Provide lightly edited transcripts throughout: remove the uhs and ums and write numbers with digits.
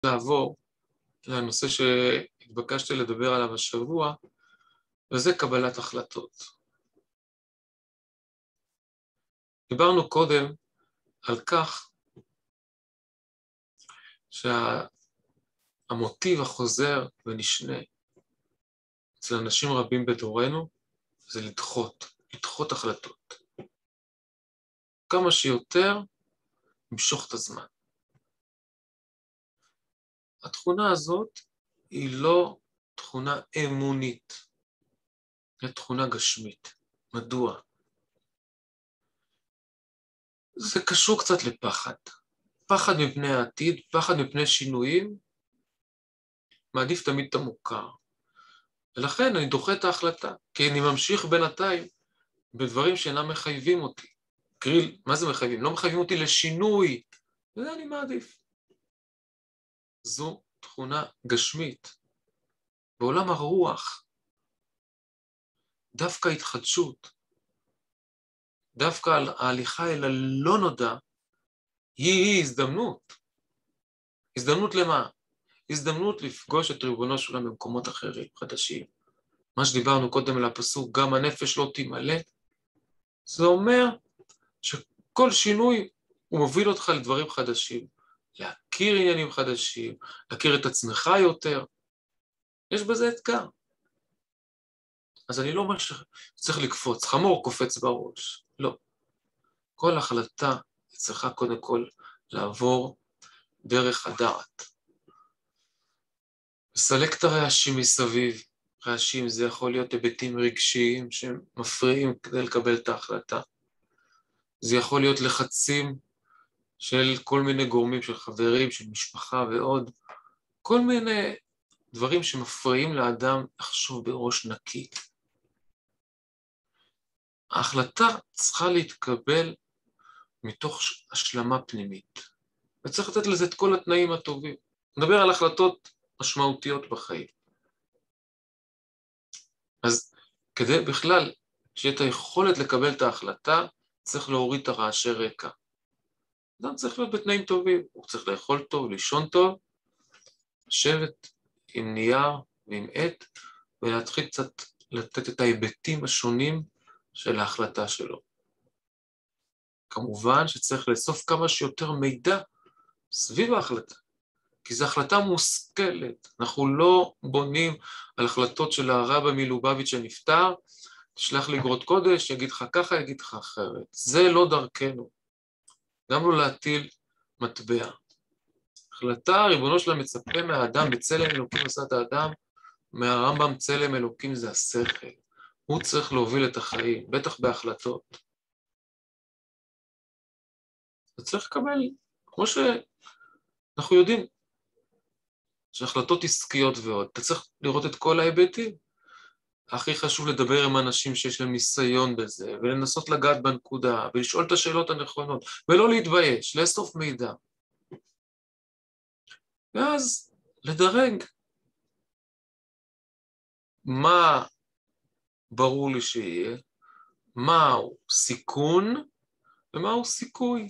לעבור לנושא שהתבקשתי לדבר עליו השבוע, וזה קבלת החלטות. דיברנו קודם על כך שהמוטיב החוזר ונשנה אצל אנשים רבים בדורנו זה לדחות החלטות. כמה שיותר למשוך את הזמן. התכונה הזאת היא לא תכונה אמונית, היא תכונה גשמית. מדוע? זה קשור קצת לפחד. פחד מפני העתיד, פחד מפני שינויים, מעדיף תמיד את המוכר. ולכן אני דוחה את ההחלטה, כי אני ממשיך בינתיים בדברים שאינם מחייבים אותי. קריל, מה זה מחייבים? לא מחייבים אותי לשינוי, וזה אני מעדיף. זו תכונה גשמית. בעולם הרוח, דווקא התחדשות, דווקא ההליכה אל הלא נודע, היא הזדמנות. הזדמנות למה? הזדמנות לפגוש את ריבונו של עולם במקומות אחרים, חדשים. מה שדיברנו קודם על הפסוק, גם הנפש לא תמלא, זה אומר שכל שינוי הוא מוביל אותך לדברים חדשים, להכיר עניינים חדשים, להכיר את עצמך יותר. יש בזה אתגר. אז אני לא אומר שצריך לקפוץ, חמור קופץ בראש. לא. כל החלטה צריכה קודם כל לעבור דרך הדעת. לסלק את הרעשים מסביב. רעשים זה יכול להיות היבטים רגשיים שמפריעים כדי לקבל את ההחלטה. זה יכול להיות לחצים של כל מיני גורמים, של חברים, של משפחה ועוד. כל מיני דברים שמפריעים לאדם לחשוב בראש נקי. ההחלטה צריכה להתקבל מתוך השלמה פנימית. וצריך לתת לזה את כל התנאים הטובים. נדבר על החלטות משמעותיות בחיים. אז כדי בכלל שיהיה את היכולת לקבל את ההחלטה, צריך להוריד את הרעשי רקע. אדם צריך להיות בתנאים טובים, הוא צריך לאכול טוב, לישון טוב, לשבת עם נייר ועם עט, ולהתחיל קצת לתת את ההיבטים השונים של ההחלטה שלו. כמובן שצריך לאסוף כמה שיותר מידע סביב ההחלטה, כי זו החלטה מושכלת. אנחנו לא בונים על החלטות של הרבא מלובביץ' שנפטר, תשלח לי אגרות קודש, יגיד לך ככה, יגיד לך אחרת. זה לא דרכנו. גם לא להטיל מטבע. החלטה, ריבונו שלה מצפה מהאדם, בצלם אלוקים עשה את האדם, מהרמב"ם צלם אלוקים זה השכל. הוא צריך להוביל את החיים, בטח בהחלטות. אתה צריך לקבל, כמו שאנחנו יודעים, שהחלטות עסקיות ועוד, אתה צריך לראות את כל ההיבטים. הכי חשוב לדבר עם אנשים שיש להם ניסיון בזה, ולנסות לגעת בנקודה, ולשאול את השאלות הנכונות, ולא להתבייש, לאסוף מידע. ואז לדרג מה ברור לי שיהיה, מהו סיכון ומהו סיכוי.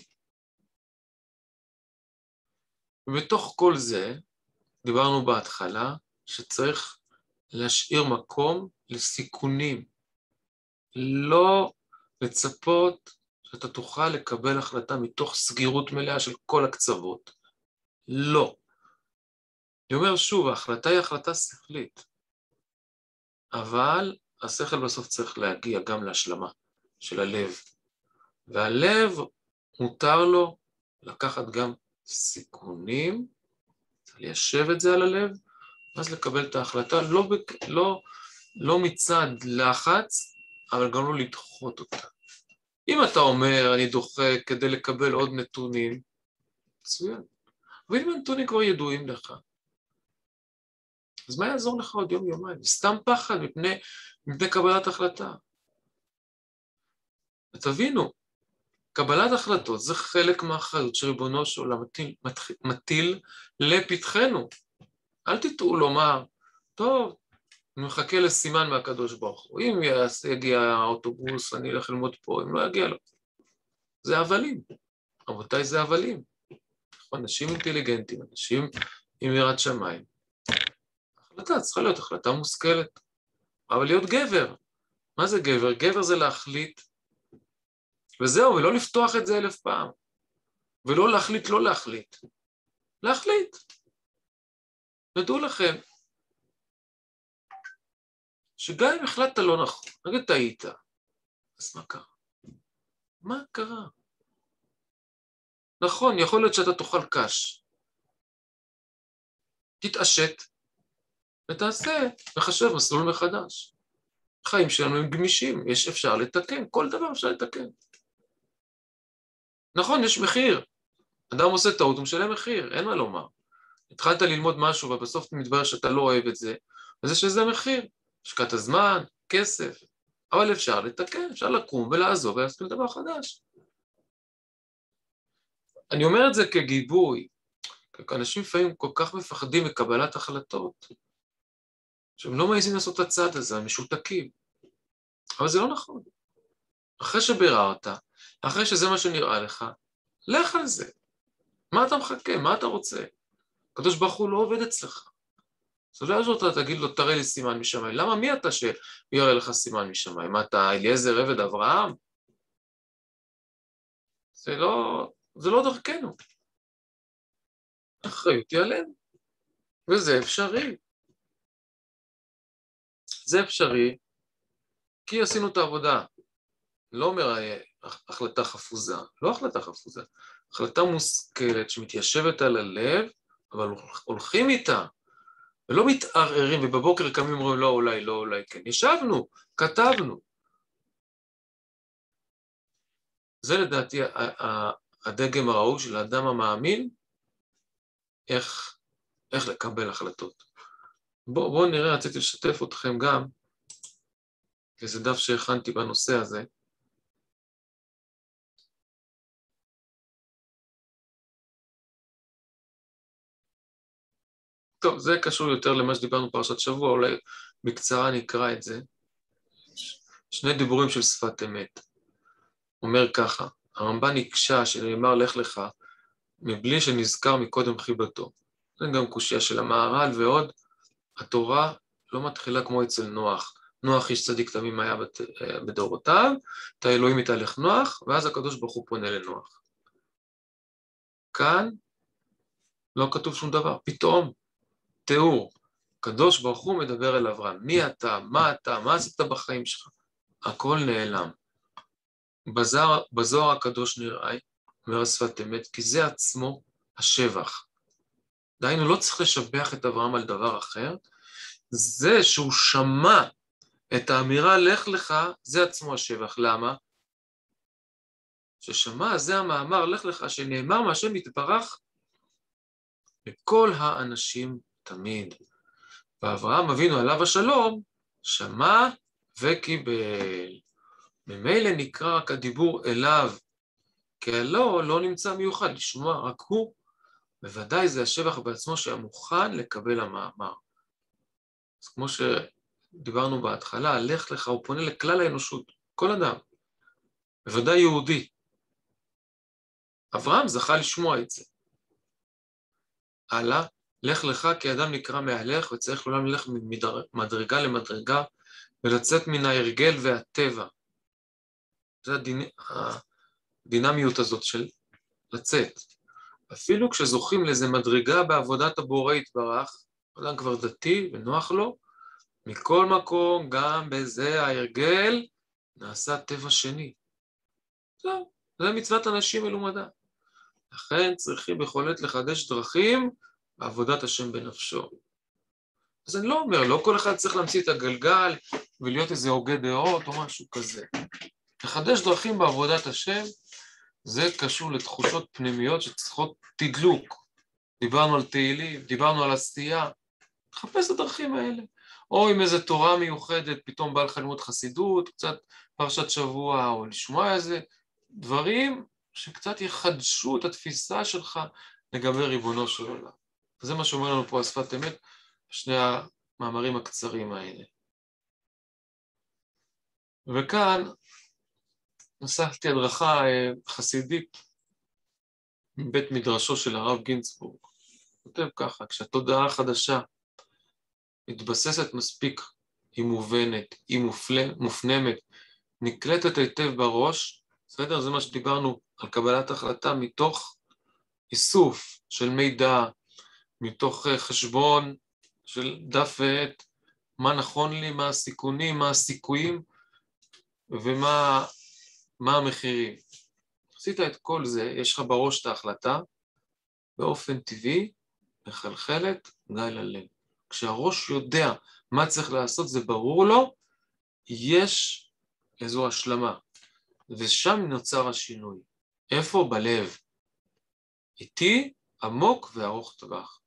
ובתוך כל זה, דיברנו בהתחלה, שצריך להשאיר מקום לסיכונים. לא לצפות שאתה תוכל לקבל החלטה מתוך סגירות מלאה של כל הקצוות. לא. אני אומר שוב, ההחלטה היא החלטה שכלית. אבל השכל בסוף צריך להגיע גם להשלמה של הלב. והלב מותר לו לקחת גם סיכונים, ליישב את זה על הלב, אז לקבל את ההחלטה, לא מצד לחץ, אבל גם לא לדחות אותה. אם אתה אומר, אני דוחה כדי לקבל עוד נתונים, מצוין. ואם הנתונים כבר ידועים לך, אז מה יעזור לך עוד יום-יומיים? סתם פחד מפני קבלת החלטה. ותבינו, קבלת החלטות זה חלק מהאחריות שריבונו של עולם מטיל לפתחנו. אל תטעו לומר, טוב, אני מחכה לסימן מהקדוש ברוך הוא. אם יגיע האוטובוס, אני אלך ללמוד פה, אם לא יגיע לו. זה הבלים. רבותיי, זה הבלים. אנשים אינטליגנטים, אנשים עם יראת שמיים. החלטה צריכה להיות החלטה מושכלת, אבל להיות גבר. מה זה גבר? גבר זה להחליט, וזהו, ולא לפתוח את זה 1000 פעם, ולא להחליט לא להחליט. להחליט. נדעו לכם, שגם אם החלטת לא נכון, נגיד טעית, אז מה קרה? מה קרה? נכון, יכול להיות שאתה תאכל קש. תתעשת, ותעשה, מחשב מסלול מחדש. החיים שלנו הם גמישים, אפשר לתקן, כל דבר אפשר לתקן. נכון, יש מחיר. אדם עושה טעות, הוא משלם מחיר, אין מה לומר. התחלת ללמוד משהו, ובסוף מתברר שאתה לא אוהב את זה, אז יש לזה מחיר. השקעת הזמן, כסף, אבל אפשר לתקן, אפשר לקום ולעזוב ולעשות דבר חדש. אני אומר את זה כגיבוי, כי אנשים לפעמים כל כך מפחדים מקבלת החלטות, שהם לא מעיזים לעשות את הצעד הזה, הם משותקים. אבל זה לא נכון. אחרי שביררת, אחרי שזה מה שנראה לך, לך על זה. מה אתה מחכה? מה אתה רוצה? הקדוש ברוך הוא לא עובד אצלך. אז לא יעזור אותה, תגיד לו, תראה לי סימן משמיים. למה? מי אתה שיראה לך סימן משמיים? מה אתה, אליעזר עבד אברהם? זה לא דרכנו. אחריות היא עלינו. וזה אפשרי. זה אפשרי, כי עשינו את העבודה. לא אומר החלטה חפוזה, לא החלטה חפוזה, החלטה מושכלת שמתיישבת על הלב, אבל הולכים איתה, ולא מתערערים, ובבוקר קמים אומרים לא אולי, לא אולי, כן. ישבנו, כתבנו. זה לדעתי הדגם הראוי של האדם המאמין, איך לקבל החלטות. בואו נראה, רציתי לשתף אתכם גם, איזה דף שהכנתי בנושא הזה. טוב, זה קשור יותר למה שדיברנו פרשת שבוע, אולי בקצרה נקרא את זה. שני דיבורים של שפת אמת. אומר ככה, הרמב"ן הקשה שנאמר לך לך, מבלי שנזכר מקודם חיבתו. זה גם קושיה של המהר"ל ועוד, התורה לא מתחילה כמו אצל נוח. נוח איש צדיק תמים היה בדורותיו, את האלוהים יתהלך נוח, ואז הקדוש ברוך הוא פונה לנוח. כאן לא כתוב שום דבר, פתאום, תיאור, הקדוש ברוך הוא מדבר אל אברהם, מי אתה, מה עשית בחיים שלך? הכל נעלם. בזוהר הקדוש נראה, אומר השפת אמת, כי זה עצמו השבח. דהיינו, לא צריך לשבח את אברהם על דבר אחר, זה שהוא שמע את האמירה לך לך, זה עצמו השבח. למה? ששמע, זה המאמר לך לך, שנאמר מהשם יתברך לכל האנשים תמיד. ואברהם אבינו עליו השלום, שמע וקיבל. ממילא נקרא רק הדיבור אליו, כי הלא לא נמצא מיוחד לשמוע, רק הוא, בוודאי זה השבח בעצמו שהיה מוכן לקבל המאמר. אז כמו שדיברנו בהתחלה, לך לך, הוא פונה לכלל האנושות, כל אדם, בוודאי יהודי. אברהם זכה לשמוע את זה. הלאה, לך לך כי אדם נקרא מהלך וצריך לעולם ללך ממדרגה למדרגה ולצאת מן ההרגל והטבע. זה הדינמיות הזאת של לצאת. אפילו כשזוכים לאיזה מדרגה בעבודת הבורא יתברך, אדם כבר דתי ונוח לו, מכל מקום גם בזה ההרגל נעשה טבע שני. זהו, זה מצוות אנשים מלומדה. לכן צריכים בכל עת לחדש דרכים בעבודת השם בנפשו. אז אני לא אומר, לא כל אחד צריך להמציא את הגלגל ולהיות איזה הוגה דעות או משהו כזה. לחדש דרכים בעבודת השם, זה קשור לתחושות פנימיות שצריכות תדלוק. דיברנו על תהילים, דיברנו על עשייה, תחפש את הדרכים האלה. או עם איזו תורה מיוחדת, פתאום בא לך ללמוד חסידות, קצת פרשת שבוע, או לשמוע איזה דברים שקצת יחדשו את התפיסה שלך לגבי ריבונו של עולם. וזה מה שאומר לנו פה השפת אמת, שני המאמרים הקצרים האלה. וכאן נסעתי הדרכה חסידית מבית מדרשו של הרב גינצבורג. כותב ככה, כשהתודעה החדשה מתבססת מספיק, היא מובנת, היא מופנמת, נקלטת היטב בראש, בסדר? זה מה שדיברנו על קבלת החלטה מתוך איסוף של מידע, מתוך חשבון של דף ועט, מה נכון לי, מה הסיכונים, מה הסיכויים ומה המחירים. עשית את כל זה, יש לך בראש את ההחלטה, באופן טבעי, מחלחלת גיא ללב. כשהראש יודע מה צריך לעשות, זה ברור לו, יש איזו השלמה, ושם נוצר השינוי. איפה? בלב. איטי, עמוק וארוך טווח.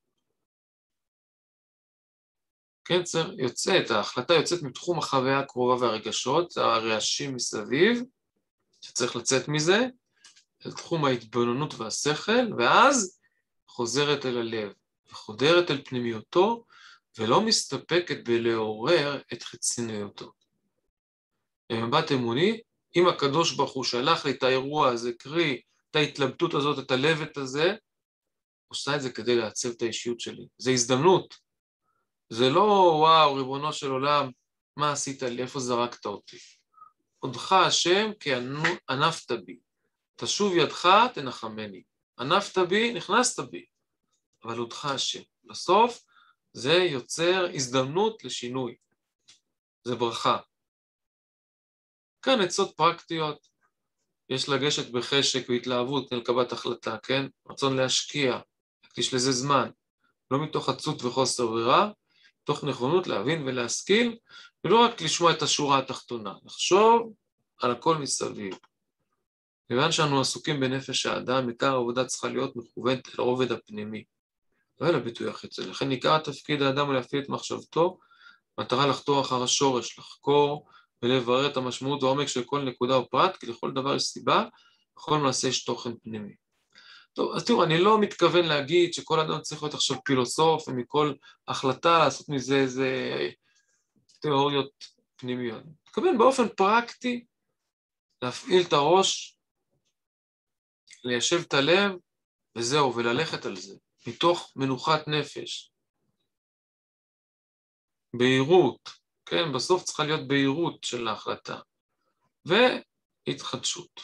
כן, ההחלטה יוצאת מתחום החוויה הקרובה והרגשות, הרעשים מסביב, שצריך לצאת מזה, לתחום ההתבוננות והשכל, ואז חוזרת אל הלב, וחודרת אל פנימיותו, ולא מסתפקת בלעורר את חיצוניותו. במבט אמוני, אם הקדוש ברוך הוא שלח לי את האירוע הזה, קרי, את ההתלבטות הזאת, את הלבט הזה, עושה את זה כדי לעצב את האישיות שלי. זה הזדמנות. זה לא, וואו, ריבונו של עולם, מה עשית לי, איפה זרקת אותי? עודך השם כי ענפת בי. תשוב ידך, תנחמני. ענפת בי, נכנסת בי. אבל עודך השם. בסוף, זה יוצר הזדמנות לשינוי. זה ברכה. כאן עצות פרקטיות. יש לגשת בחשק והתלהבות אל קבלת החלטה, כן? רצון להשקיע, להקדיש לזה זמן. לא מתוך עצות וחוסר ברירה, מתוך נכונות להבין ולהשכיל, ולא רק לשמוע את השורה התחתונה, לחשוב על הכל מסביב. כיוון שאנו עסוקים בנפש האדם, עיקר העבודה צריכה להיות מכוונת אל הרובד הפנימי, לא אל הביטוי החיצוני. לכן עיקר תפקיד האדם הוא להפעיל את מחשבתו, מטרה לחתור אחר השורש, לחקור ולברר את המשמעות והעומק של כל נקודה או פרט, כי לכל דבר יש סיבה, לכל מעשה יש תוכן פנימי. טוב, אז תראו, אני לא מתכוון להגיד שכל אדם צריך להיות עכשיו פילוסוף, ומכל החלטה לעשות מזה איזה תיאוריות פנימיות. אני מתכוון באופן פרקטי, להפעיל את הראש, ליישב את הלב, וזהו, וללכת על זה, מתוך מנוחת נפש. בהירות, כן, בסוף צריכה להיות בהירות של ההחלטה, והתחדשות.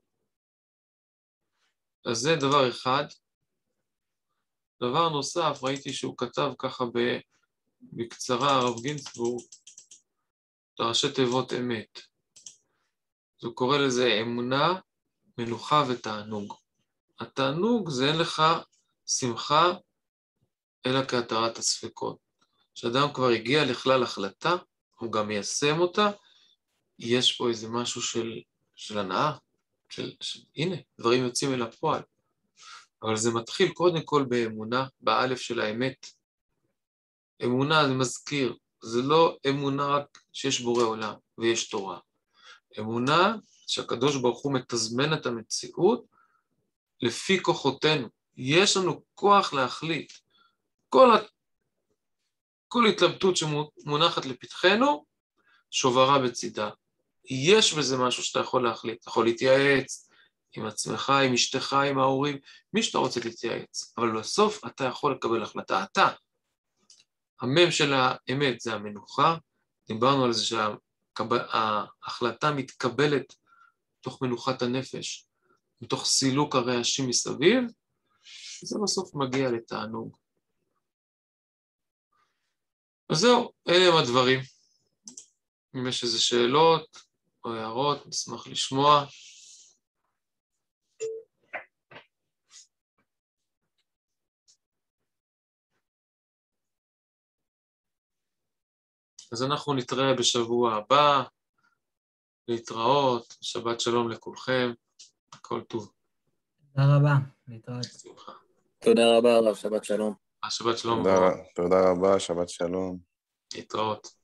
אז זה דבר אחד. דבר נוסף, ראיתי שהוא כתב ככה בקצרה, הרב גינצבורג, ראשי תיבות אמת. אז הוא קורא לזה אמונה, מנוחה ותענוג. התענוג זה אין לך שמחה, אלא כהתרת הספקות. כשאדם כבר הגיע לכלל החלטה, הוא גם מיישם אותה, יש פה איזה משהו של הנאה, הנה, דברים יוצאים אל הפועל. אבל זה מתחיל קודם כל באמונה, באלף של האמת. אמונה זה מזכיר, זה לא אמונה רק שיש בורא עולם ויש תורה. אמונה שהקדוש ברוך הוא מתזמן את המציאות לפי כוחותינו. יש לנו כוח להחליט. כל התלבטות שמונחת לפתחנו, שוברה בצידה. יש בזה משהו שאתה יכול להחליט. אתה יכול להתייעץ עם עצמך, עם אשתך, עם ההורים, מי שאתה רוצה להתייעץ. אבל בסוף אתה יכול לקבל החלטה. אתה. המם של האמת זה המנוחה. דיברנו על זה שההחלטה מתקבלת תוך מנוחת הנפש, מתוך סילוק הרעשים מסביב, זה בסוף מגיע לתענוג. אז זהו, אלה הם הדברים. אם יש איזה שאלות או הערות, נשמח לשמוע. אז אנחנו נתראה בשבוע הבא, להתראות, שבת שלום לכולכם, הכל טוב. תודה רבה, להתראות. תודה רבה, הרב, שבת שלום. שבת שלום. תודה רבה, שבת שלום. להתראות.